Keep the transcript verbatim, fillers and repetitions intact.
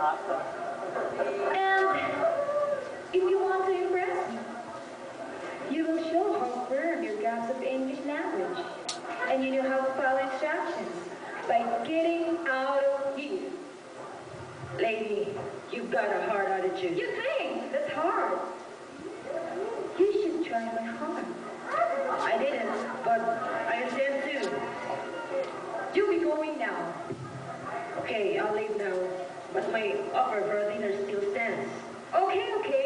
And if you want to impress me, you will show how firm your grasp of English language. And you know how to follow instructions by getting out of here. Lady, you've got a hard attitude. You think that's hard? You should try my heart. I didn't, but I intend to. You'll be going now. Okay, I'll leave now, but my offer for a dinner still stands. Okay, okay.